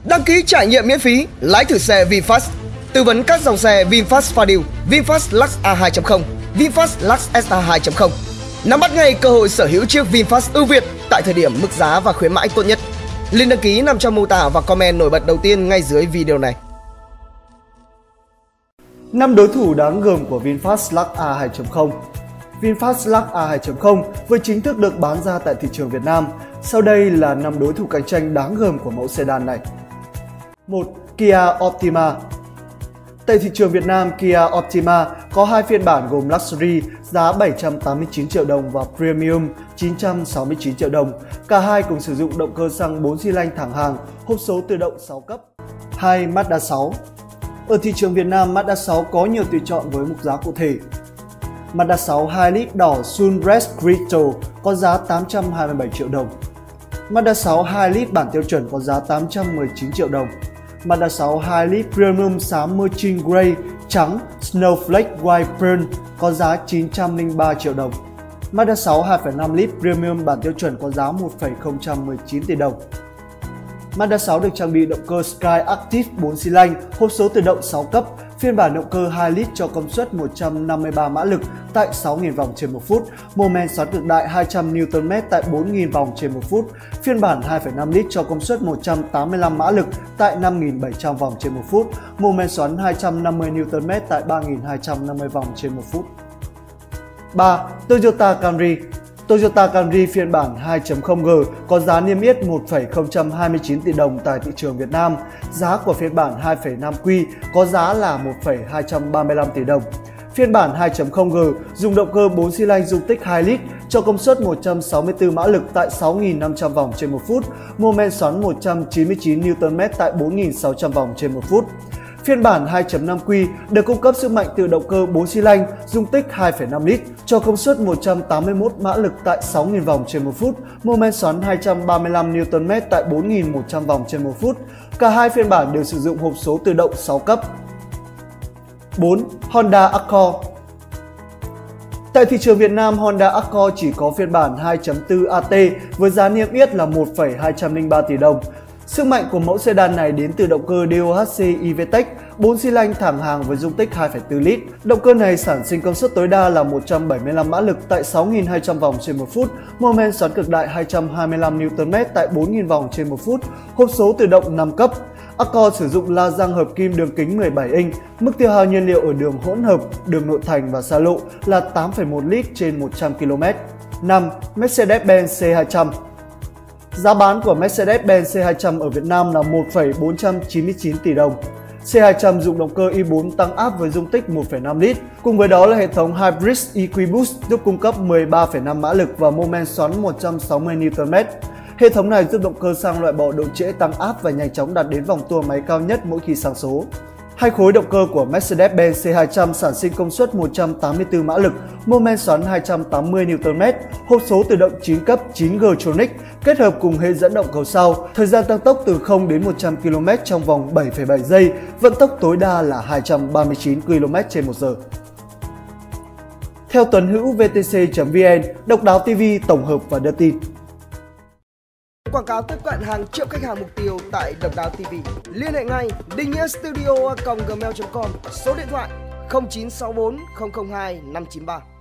Đăng ký trải nghiệm miễn phí, lái thử xe VinFast. Tư vấn các dòng xe VinFast Fadil, VinFast Lux A2.0, VinFast Lux SA 2.0. Nắm bắt ngay cơ hội sở hữu chiếc VinFast ưu việt tại thời điểm mức giá và khuyến mãi tốt nhất. Link đăng ký nằm trong mô tả và comment nổi bật đầu tiên ngay dưới video này. 5 đối thủ đáng gờm của VinFast Lux A2.0. VinFast Lux A2.0 vừa chính thức được bán ra tại thị trường Việt Nam. Sau đây là 5 đối thủ cạnh tranh đáng gờm của mẫu sedan này. 1. Kia Optima. Tại thị trường Việt Nam, Kia Optima có hai phiên bản gồm Luxury giá 789 triệu đồng và Premium 969 triệu đồng. Cả hai cùng sử dụng động cơ xăng 4 xi lanh thẳng hàng, hộp số tự động 6 cấp. 2. Mazda 6. Ở thị trường Việt Nam, Mazda 6 có nhiều tùy chọn với mục giá cụ thể. Mazda 6 2 lít đỏ Sunbreast Crystal có giá 827 triệu đồng. Mazda 6 2 lít bản tiêu chuẩn có giá 819 triệu đồng. Mazda 6 2 lít Premium xám Merchant Grey trắng Snowflake White Pearl có giá 903 triệu đồng. Mazda 6 2,5 lít Premium bản tiêu chuẩn có giá 1,019 tỷ đồng. Mazda 6 được trang bị động cơ Sky Active 4 xi lanh, hộp số tự động 6 cấp, phiên bản động cơ 2 lít cho công suất 153 mã lực tại 6.000 vòng trên 1 phút, mô men xoắn cực đại 200 Nm tại 4.000 vòng trên 1 phút, phiên bản 2,5 lít cho công suất 185 mã lực tại 5.700 vòng trên 1 phút, mô men xoắn 250 Nm tại 3.250 vòng trên 1 phút. 3. Toyota Camry. Toyota Camry phiên bản 2.0G có giá niêm yết 1,029 tỷ đồng tại thị trường Việt Nam. Giá của phiên bản 2,5Q có giá là 1,235 tỷ đồng. Phiên bản 2.0G dùng động cơ 4 xi lanh dung tích 2 lít cho công suất 164 mã lực tại 6.500 vòng trên 1 phút, mô men xoắn 199 Nm tại 4.600 vòng trên 1 phút. Phiên bản 2.5Q được cung cấp sức mạnh từ động cơ 4 xi lanh dung tích 2,5 lít cho công suất 181 mã lực tại 6.000 vòng trên 1 phút, mô men xoắn 235 Nm tại 4.100 vòng trên 1 phút. Cả hai phiên bản đều sử dụng hộp số tự động 6 cấp. 4. Honda Accord. Tại thị trường Việt Nam, Honda Accord chỉ có phiên bản 2.4 AT với giá niêm yết là 1,203 tỷ đồng. Sức mạnh của mẫu sedan này đến từ động cơ DOHC eVTEC 4 xi lanh thẳng hàng với dung tích 2,4 lít. Động cơ này sản sinh công suất tối đa là 175 mã lực tại 6.200 vòng trên 1 phút, mô men xoắn cực đại 225 Nm tại 4.000 vòng trên 1 phút, hộp số tự động 5 cấp. Accord sử dụng la răng hợp kim đường kính 17 inch, mức tiêu hao nhiên liệu ở đường hỗn hợp, đường nội thành và xa lộ là 8,1 lít trên 100 km. 5. Mercedes-Benz C200. Giá bán của Mercedes-Benz C200 ở Việt Nam là 1,499 tỷ đồng. C200 dùng động cơ i4 tăng áp với dung tích 1,5 lít. Cùng với đó là hệ thống Hybrid EQ-Boost giúp cung cấp 13,5 mã lực và mô men xoắn 160 Nm. Hệ thống này giúp động cơ xăng loại bỏ độ trễ tăng áp và nhanh chóng đạt đến vòng tua máy cao nhất mỗi khi sang số. Hai khối động cơ của Mercedes-Benz C200 sản sinh công suất 184 mã lực, mô men xoắn 280 Nm, hộp số tự động 9 cấp 9G Tronic kết hợp cùng hệ dẫn động cầu sau, thời gian tăng tốc từ 0 đến 100 km trong vòng 7,7 giây, vận tốc tối đa là 239 km/h. Theo Tuấn Hữu VTC.vn, Độc Đáo TV tổng hợp và đưa tin. Quảng cáo tiếp cận hàng triệu khách hàng mục tiêu tại Độc Đáo TV. Liên hệ ngay dinhnghiastudio@gmail.com, số điện thoại 0964 002 593.